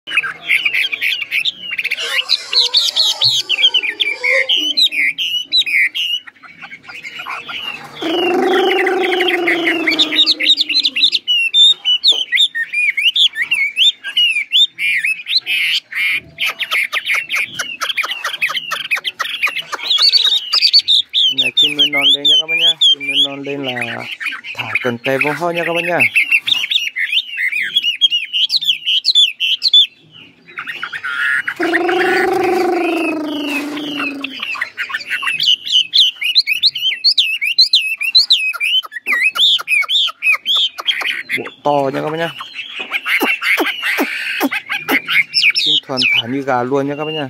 Chim nuôi non lên nha các bạn nhá, chim nuôi non lên là thả cần tây vô ho nha các bạn nhá. Bộ to nha các bạn nhá. Chim thuần thả như gà luôn nha các bạn nhá.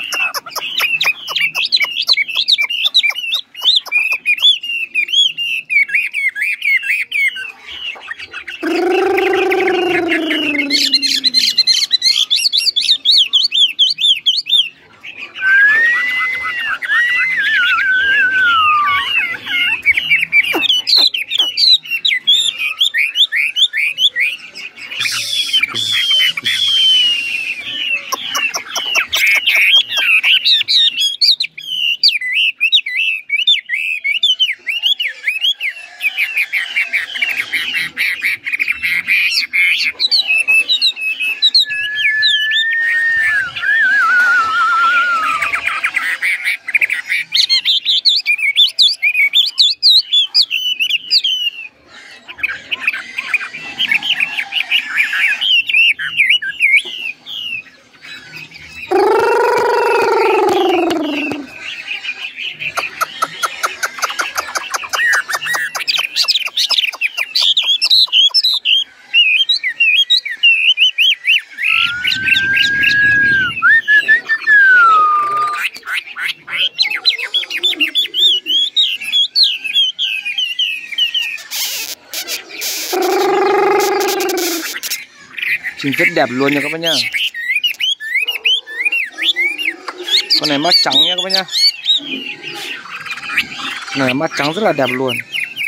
Chim rất đẹp luôn nha các bác nhá. Con này mắt trắng nha các bác nhá. Con này mắt trắng rất là đẹp luôn.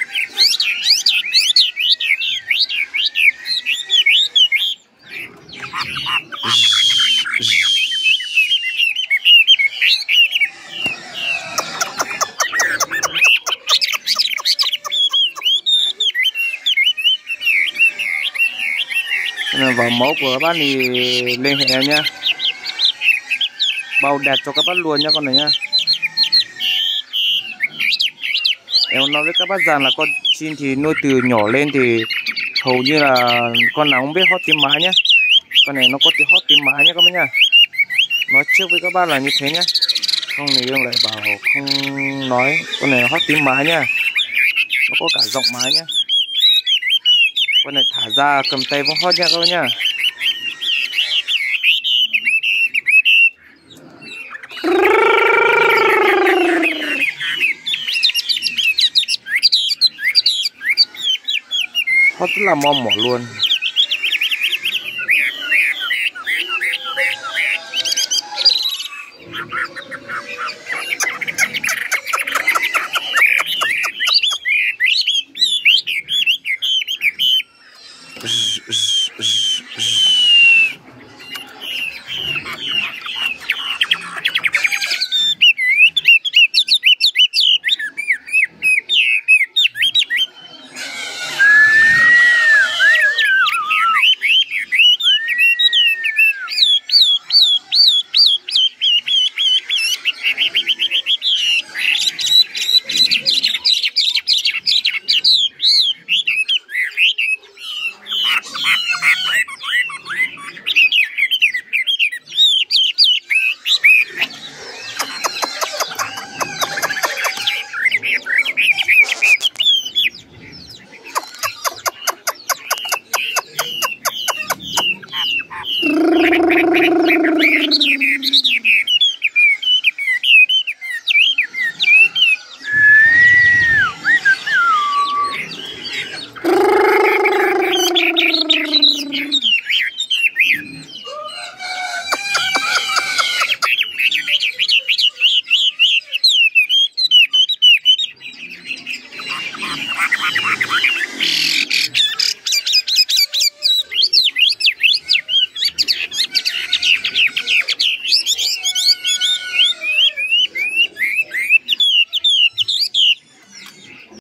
Vào mẫu của các bác thì liên hệ em nhá, bao đẹp cho các bác luôn nhá con này nhá. Em nói với các bác rằng là con chim thì nuôi từ nhỏ lên thì hầu như là con nào cũng biết hót tiếng mái nhá. Con này nó có tiếng hót tiếng mái nhá các bác nhá. Nói trước với các bác là như thế nhá, không thì em lại bảo không nói. Con này hót tiếng mái nhá, nó có cả giọng mái nhá. Con này thả ra cầm tay vẫn hót nha các bác nhá. Hót rất là mò mỏ luôn.